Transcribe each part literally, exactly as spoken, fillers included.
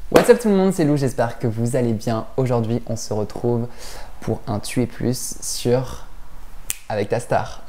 What's up tout le monde, c'est Lou, j'espère que vous allez bien. Aujourd'hui, on se retrouve pour un Tu es plus sur avec ta star.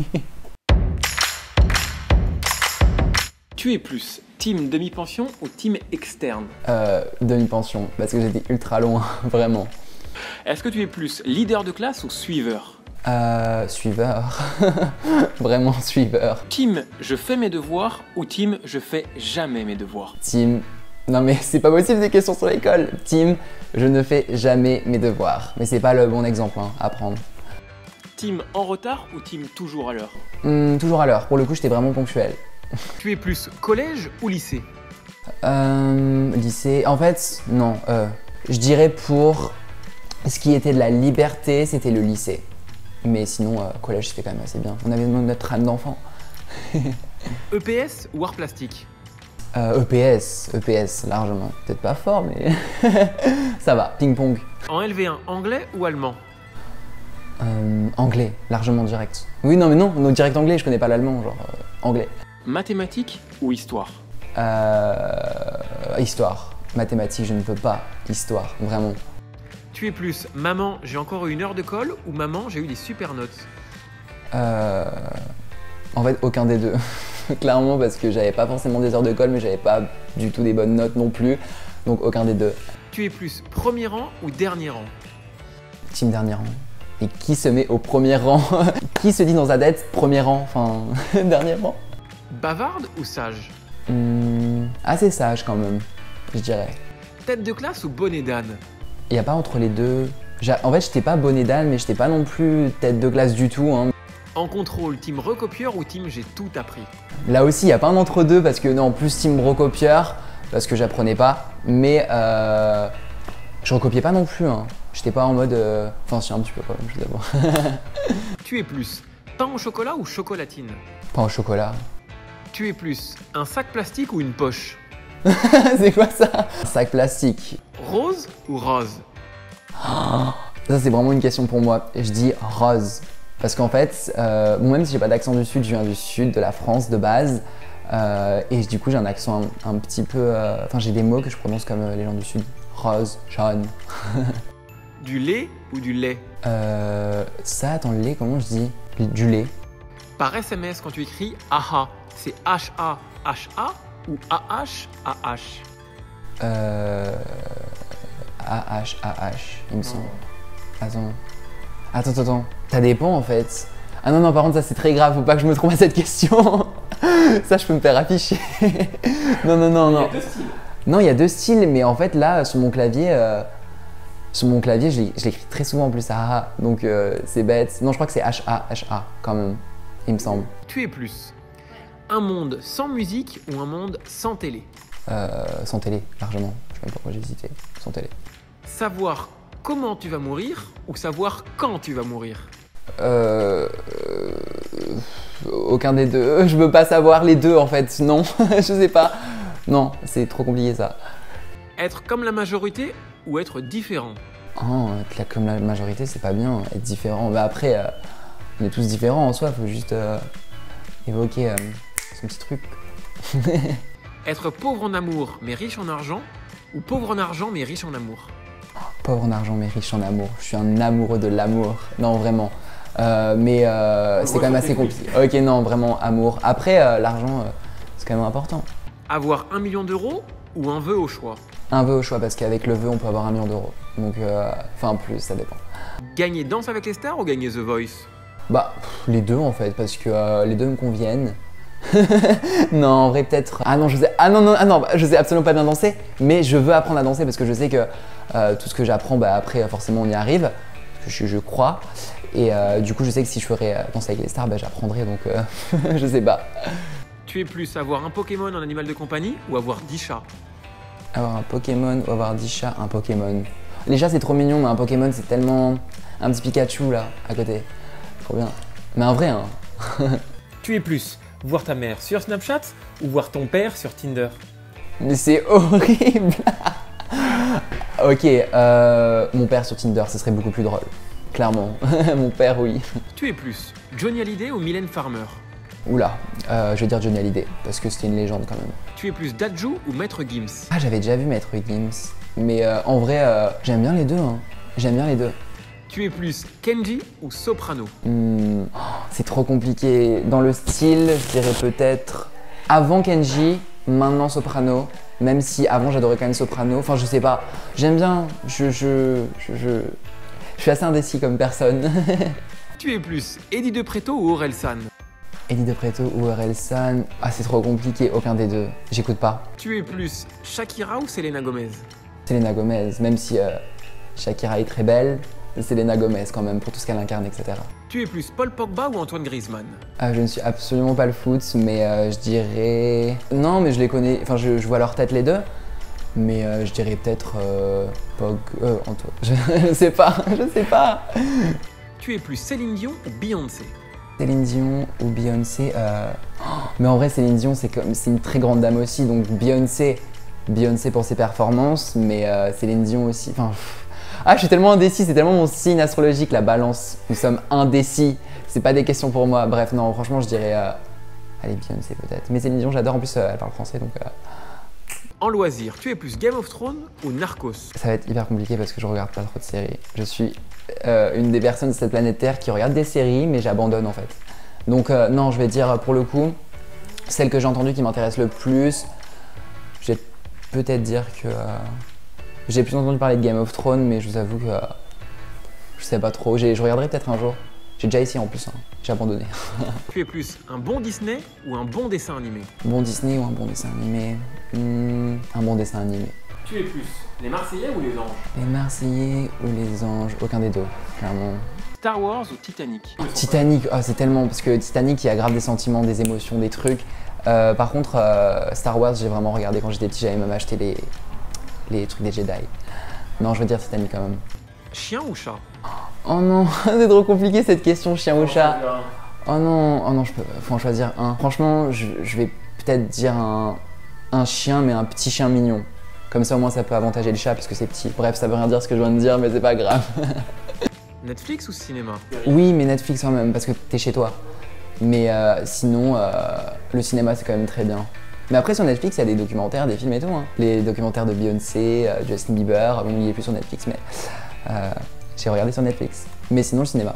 Tu es plus team demi-pension ou team externe? Euh, demi-pension, parce que j'étais ultra loin, vraiment. Est-ce que tu es plus leader de classe ou suiveur? Euh, suiveur. Vraiment suiveur. Team je fais mes devoirs ou team je fais jamais mes devoirs? Team. Non mais c'est pas possible des questions sur l'école. Team, je ne fais jamais mes devoirs. Mais c'est pas le bon exemple hein, à prendre. Team en retard ou team toujours à l'heure? Hum, toujours à l'heure. Pour le coup, j'étais vraiment ponctuel. Tu es plus collège ou lycée? Euh, lycée. En fait, non. Euh, je dirais pour ce qui était de la liberté, c'était le lycée. Mais sinon, euh, collège, c'était quand même assez bien. On avait notre âme d'enfant. E P S ou art plastique? Euh, E P S, E P S, largement. Peut-être pas fort, mais ça va. Ping-pong. En L V un, anglais ou allemand? Euh, anglais, largement direct. Oui, non, mais non, non, direct anglais, je connais pas l'allemand, genre euh, anglais. Mathématiques ou histoire? Euh, histoire. Mathématiques, je ne peux pas. Histoire, vraiment. Tu es plus maman, j'ai encore eu une heure de colle ou maman, j'ai eu des super notes? Euh, en fait, aucun des deux. Clairement, parce que j'avais pas forcément des heures de colle, mais j'avais pas du tout des bonnes notes non plus. Donc, aucun des deux. Tu es plus premier rang ou dernier rang? Team dernier rang. Et qui se met au premier rang? Qui se dit dans sa tête premier rang? Enfin, dernier rang. Bavarde ou sage? Hum, assez sage quand même, je dirais. Tête de classe ou bonnet d'âne? Il n'y a pas entre les deux. En fait, j'étais pas bonnet d'âne, mais j'étais pas non plus tête de classe du tout. Hein. En contrôle, team recopieur ou team j'ai tout appris? Là aussi, il n'y a pas un entre-deux parce que, non, en plus, team recopieur, parce que j'apprenais pas. Mais euh, je recopiais pas non plus. Hein. J'étais pas en mode. Euh... Enfin, si, un petit peu quand même, je dois avouer. Tu es plus pain au chocolat ou chocolatine? Pas au chocolat. Tu es plus un sac plastique ou une poche? C'est quoi ça? Un sac plastique. Rose ou rose? Oh, ça, c'est vraiment une question pour moi. Je dis rose. Parce qu'en fait, euh, bon, même si j'ai pas d'accent du sud, je viens du sud de la France de base. Euh, et du coup, j'ai un accent un, un petit peu. Euh, enfin, j'ai des mots que je prononce comme euh, les gens du sud. Rose, jaune. Du lait ou du lait? Euh, ça, attends, le lait, comment je dis? Du lait. Par S M S, quand tu écris aha, c'est H A H A ou A H A H? Euh. A H A H, il me semble. Attends. Attends, attends, attends. Ça dépend en fait. Ah non, non, par contre, ça c'est très grave, faut pas que je me trompe à cette question. Ça, je peux me faire afficher. Non, non, non, non. Il y a deux styles. Non, il y a deux styles, mais en fait, là, sur mon clavier, euh, sur mon clavier, je l'écris très souvent en plus à A. Donc, euh, c'est bête. Non, je crois que c'est H A H A quand même, il me semble. Tu es plus un monde sans musique ou un monde sans télé? Euh, sans télé, largement. Je sais même pas pourquoi j'ai hésité. Sans télé. Savoir comment tu vas mourir ou savoir quand tu vas mourir? Euh, euh, aucun des deux. Je veux pas savoir les deux en fait. Non, je sais pas. Non, c'est trop compliqué ça. Être comme la majorité ou être différent? Oh, être là comme la majorité, c'est pas bien. Être différent. Bah après, euh, on est tous différents en soi. Faut juste euh, évoquer euh, son petit truc. Être pauvre en amour mais riche en argent ou pauvre en argent mais riche en amour? Pauvre en argent mais riche en amour. Je suis un amoureux de l'amour. Non, vraiment. Euh, mais euh, c'est quand même assez compliqué. Ok, non, vraiment amour. Après, euh, l'argent, euh, c'est quand même important. Avoir un million d'euros ou un vœu au choix? Un vœu au choix, parce qu'avec le vœu, on peut avoir un million d'euros. Donc, euh, enfin plus, ça dépend. Gagner Danse avec les stars ou gagner The Voice? Bah, pff, les deux en fait, parce que euh, les deux me conviennent. Non, en vrai, peut-être. Ah non, je sais. Ah non, non, ah non, je sais absolument pas bien danser, mais je veux apprendre à danser parce que je sais que euh, tout ce que j'apprends, bah après, forcément, on y arrive. Je, je crois. Et euh, du coup, je sais que si je ferais euh, danser avec les stars, bah, j'apprendrais, donc euh, je sais pas. Tu es plus avoir un Pokémon en animal de compagnie ou avoir dix chats? Avoir un Pokémon ou avoir dix chats, un Pokémon. Les chats, c'est trop mignon, mais un Pokémon, c'est tellement. Un petit Pikachu là, à côté. Trop bien. Mais un vrai, hein. Tu es plus voir ta mère sur Snapchat ou voir ton père sur Tinder? Mais c'est horrible. Ok, euh, mon père sur Tinder, ce serait beaucoup plus drôle. Clairement. Mon père, oui. Tu es plus Johnny Hallyday ou Mylène Farmer? Oula, euh, je vais dire Johnny Hallyday, parce que c'était une légende quand même. Tu es plus Dadju ou Maître Gims? Ah, j'avais déjà vu Maître Gims, mais euh, en vrai, euh, j'aime bien les deux, hein. J'aime bien les deux. Tu es plus Kenji ou Soprano? Hmm, oh, c'est trop compliqué. Dans le style, je dirais peut-être avant Kenji, maintenant Soprano, même si avant j'adorais quand même Soprano, enfin je sais pas, j'aime bien, je, je, je, je, je suis assez indécis comme personne. Tu es plus Eddie De Pretto ou Orelsan? Eddie De Pretto ou Orelsan, ah c'est trop compliqué, aucun des deux, j'écoute pas. Tu es plus Shakira ou Selena Gomez? Selena Gomez, même si euh, Shakira est très belle, Selena Gomez quand même, pour tout ce qu'elle incarne, et cetera. Tu es plus Paul Pogba ou Antoine Griezmann? Ah, je ne suis absolument pas le foot, mais euh, je dirais... Non, mais je les connais, enfin je, je vois leur tête les deux, mais euh, je dirais peut-être euh, Pog... Euh, Antoine, je ne sais pas, je sais pas. Tu es plus Céline Dion ou Beyoncé? Céline Dion ou Beyoncé euh... oh, mais en vrai, Céline Dion, c'est comme... c'est une très grande dame aussi, donc Beyoncé, Beyoncé pour ses performances, mais euh, Céline Dion aussi, enfin... Ah, je suis tellement indécis, c'est tellement mon signe astrologique, la balance. Nous sommes indécis, c'est pas des questions pour moi. Bref, non, franchement, je dirais... Euh... Allez, Beyoncé peut-être. Mais Céline Dion, j'adore, en plus, euh, elle parle français, donc... Euh... En loisir, tu es plus Game of Thrones ou Narcos? Ça va être hyper compliqué parce que je regarde pas trop de séries. Je suis euh, une des personnes de cette planète Terre qui regarde des séries, mais j'abandonne en fait. Donc euh, non, je vais dire pour le coup, celle que j'ai entendue qui m'intéresse le plus, je vais peut-être dire que... Euh... J'ai plus entendu parler de Game of Thrones, mais je vous avoue que euh, je sais pas trop. Je regarderai peut-être un jour. J'ai déjà essayé en plus, hein. J'ai abandonné. Tu es plus un bon Disney ou un bon dessin animé? Bon Disney ou un bon dessin animé? hmm, Un bon dessin animé. Tu es plus les Marseillais ou les Anges? Les Marseillais ou les Anges? Aucun des deux, clairement. Star Wars ou Titanic? Titanic, oh, c'est tellement... Parce que Titanic, il y a grave des sentiments, des émotions, des trucs. Euh, par contre, euh, Star Wars, j'ai vraiment regardé quand j'étais petit, j'avais même acheté les... les trucs des Jedi. Non, je veux dire Titanic quand même. Chien ou chat? Oh non, c'est trop compliqué cette question, chien ou chat. Oh non, oh non, je peux, faut en choisir un. Franchement, je, je vais peut-être dire un, un chien, mais un petit chien mignon. Comme ça, au moins, ça peut avantager le chat parce que c'est petit. Bref, ça veut rien dire ce que je viens de dire, mais c'est pas grave. Netflix ou cinéma? Oui, mais Netflix quand même, parce que t'es chez toi. Mais euh, sinon, euh, le cinéma, c'est quand même très bien. Mais après, sur Netflix, il y a des documentaires, des films et tout. Hein. Les documentaires de Beyoncé, euh, Justin Bieber, bon, il est plus sur Netflix, mais euh, j'ai regardé sur Netflix. Mais sinon, le cinéma.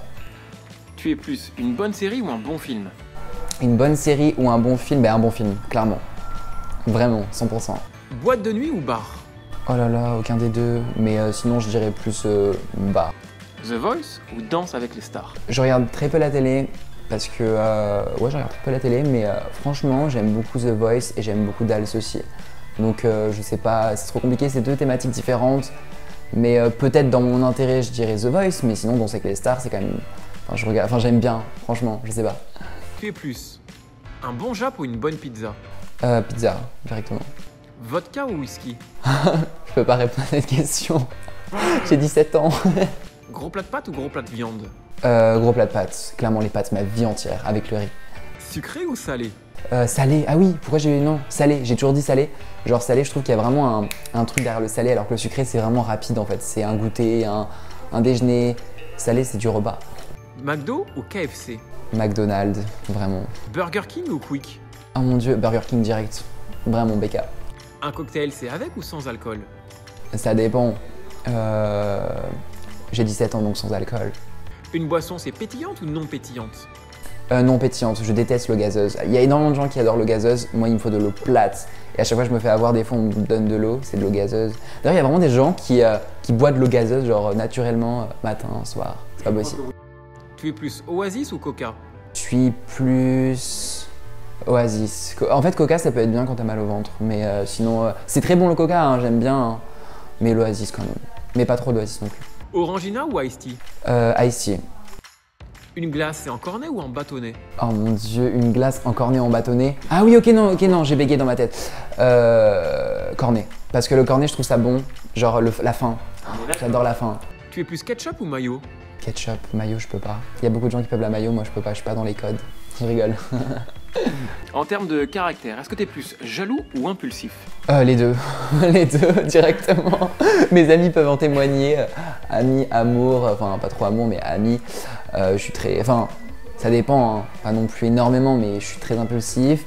Tu es plus une bonne série ou un bon film? Une bonne série ou un bon film? Ben un bon film, clairement. Vraiment, cent pour cent. Boîte de nuit ou bar? Oh là là, aucun des deux. Mais euh, sinon, je dirais plus euh, bar. The Voice ou Danse avec les stars? Je regarde très peu la télé. Parce que, euh, ouais, je regarde très peu la télé, mais euh, franchement, j'aime beaucoup The Voice et j'aime beaucoup Dals aussi. Donc, euh, je sais pas, c'est trop compliqué, c'est deux thématiques différentes. Mais euh, peut-être dans mon intérêt, je dirais The Voice, mais sinon, Danse avec les stars, c'est quand même... Enfin, je regarde, enfin, j'aime bien, franchement, je sais pas. Tu es plus un bon Jap ou une bonne pizza? Euh, pizza, directement. Vodka ou whisky? Je peux pas répondre à cette question. J'ai dix-sept ans. Gros plat de pâtes ou gros plat de viande? Euh, gros plat de pâtes, clairement les pâtes, ma vie entière, avec le riz. Sucré ou salé? Euh, salé, ah oui, pourquoi j'ai... Non, salé, j'ai toujours dit salé. Genre salé, je trouve qu'il y a vraiment un, un truc derrière le salé, alors que le sucré, c'est vraiment rapide en fait. C'est un goûter, un, un déjeuner. Salé, c'est du repas. McDo ou K F C? McDonald's, vraiment. Burger King ou Quick? Oh mon dieu, Burger King direct. Vraiment, B K. Un cocktail, c'est avec ou sans alcool? Ça dépend. Euh... J'ai dix-sept ans, donc sans alcool. Une boisson, c'est pétillante ou non pétillante? Euh, non pétillante, je déteste l'eau gazeuse. Il y a énormément de gens qui adorent l'eau gazeuse, moi il me faut de l'eau plate. Et à chaque fois je me fais avoir, des fois on me donne de l'eau, c'est de l'eau gazeuse. D'ailleurs il y a vraiment des gens qui, euh, qui boivent de l'eau gazeuse, genre naturellement, euh, matin, soir, c'est pas possible. Tu es plus Oasis ou Coca? Je suis plus... Oasis. En fait Coca ça peut être bien quand t'as mal au ventre, mais euh, sinon... Euh, c'est très bon le Coca, hein, j'aime bien, hein, mais l'Oasis quand même. Mais pas trop d'Oasis non plus. Orangina ou Iced Tea? Euh, Ice Tea. Une glace, c'est en cornet ou en bâtonnet? Oh mon dieu, une glace en cornet en bâtonnet. Ah oui, ok, non, ok, non, j'ai bégayé dans ma tête. Euh, cornet. Parce que le cornet, je trouve ça bon. Genre le, la fin. J'adore la fin. Tu es plus ketchup ou mayo? Ketchup, mayo, je peux pas. Il y a beaucoup de gens qui peuvent la mayo, moi je peux pas, je suis pas dans les codes. Je rigole. En termes de caractère, est-ce que t'es plus jaloux ou impulsif? Euh, les deux. Les deux, directement. Mes amis peuvent en témoigner. Amis, amour, enfin pas trop amour, mais amis. Euh, je suis très... Enfin, Ça dépend, hein. Pas non plus énormément, mais je suis très impulsif.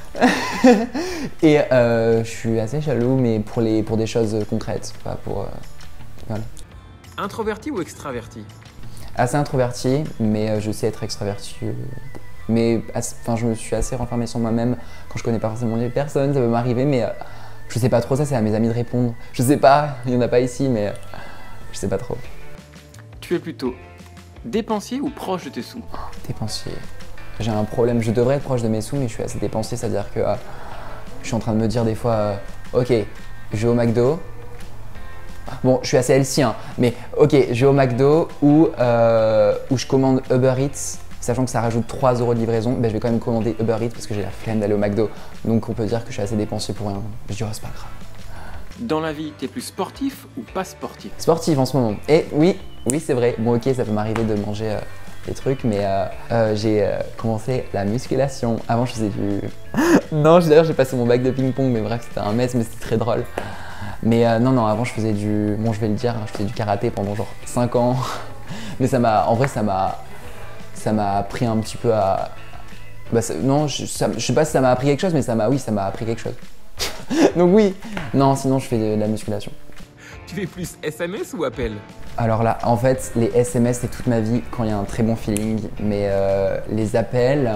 Et euh, je suis assez jaloux, mais pour, les, pour des choses concrètes, pas pour... Euh, voilà. Introverti ou extraverti? Assez introverti, mais euh, je sais être extraverti. Euh, mais enfin, je me suis assez renfermé sur moi-même quand je connais pas forcément les personnes, ça peut m'arriver, mais euh, je sais pas trop, ça c'est à mes amis de répondre. Je sais pas, il y en a pas ici, mais euh, je sais pas trop. Tu es plutôt dépensier ou proche de tes sous? Dépensier. J'ai un problème, je devrais être proche de mes sous, mais je suis assez dépensier, c'est-à-dire que euh, je suis en train de me dire des fois, euh, ok, je vais au McDo. Bon, je suis assez healthy, hein, mais ok, je vais au McDo ou euh, où je commande Uber Eats, sachant que ça rajoute trois euros de livraison, ben je vais quand même commander Uber Eats parce que j'ai la flemme d'aller au McDo. Donc on peut dire que je suis assez dépensier pour rien. Je dis, oh, c'est pas grave. Dans la vie, t'es plus sportif ou pas sportif? Sportif en ce moment. Et oui, oui, c'est vrai. Bon, ok, ça peut m'arriver de manger euh, des trucs, mais euh, euh, j'ai euh, commencé la musculation. Avant, je faisais du. Non, d'ailleurs, j'ai passé mon bac de ping-pong, mais bref, c'était un mess, mais c'était très drôle. Mais euh, non, non, avant, je faisais du. Bon, je vais le dire, je faisais du karaté pendant genre cinq ans. Mais ça m'a. En vrai, ça m'a. Ça m'a appris un petit peu à. Bah, ça... non, je, ça... je sais pas si ça m'a appris quelque chose, mais ça m'a. Oui, ça m'a appris quelque chose. Donc, oui. Non, sinon, je fais de, de la musculation. Tu fais plus S M S ou appel? Alors là, en fait, les S M S, c'est toute ma vie quand il y a un très bon feeling. Mais euh, les appels,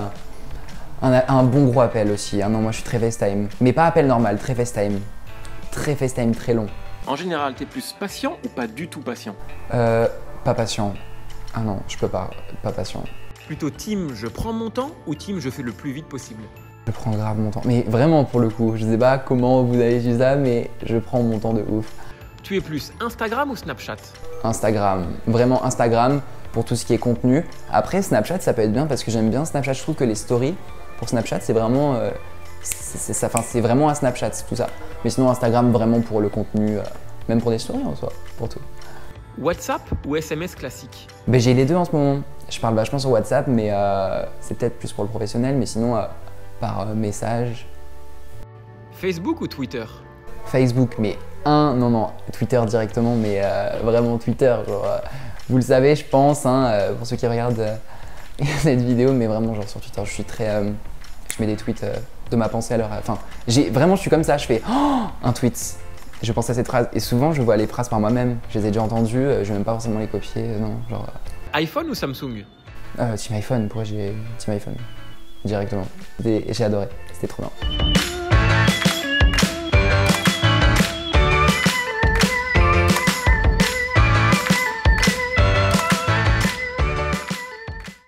un, un bon gros appel aussi. Ah non, moi, je suis très FaceTime. Mais pas appel normal, très FaceTime. Très FaceTime, très long. En général, t'es plus patient ou pas du tout patient? Euh, pas patient. Ah non, je peux pas. Pas patient. Plutôt team je prends mon temps ou team je fais le plus vite possible? Je prends grave mon temps. Mais vraiment, pour le coup, je sais pas comment vous avez vu ça, mais je prends mon temps de ouf. Tu es plus Instagram ou Snapchat? Instagram. Vraiment Instagram pour tout ce qui est contenu. Après, Snapchat, ça peut être bien parce que j'aime bien Snapchat. Je trouve que les stories pour Snapchat, c'est vraiment, euh, c'est, c'est, enfin, c'est vraiment un Snapchat, tout ça. Mais sinon, Instagram, vraiment pour le contenu, euh, même pour des stories en soi, pour tout. WhatsApp ou S M S classique? Ben, j'ai les deux en ce moment. Je parle vachement sur WhatsApp, mais euh, c'est peut-être plus pour le professionnel. Mais sinon, euh, par euh, message. Facebook ou Twitter? Facebook, mais un, non, non, Twitter directement, mais euh, vraiment Twitter. Genre, euh, vous le savez, je pense, hein, euh, pour ceux qui regardent euh, cette vidéo, mais vraiment, genre sur Twitter, je suis très. Euh, je mets des tweets euh, de ma pensée à l'heure. Enfin, j'ai vraiment, je suis comme ça, je fais oh, un tweet. Je pense à cette phrase, et souvent, je vois les phrases par moi-même. Je les ai déjà entendues, euh, je vais même pas forcément les copier, euh, non, genre. Euh, iPhone ou Samsung? euh, Team iPhone, pourquoi j'ai Team iPhone directement. Et j'ai adoré, c'était trop bien.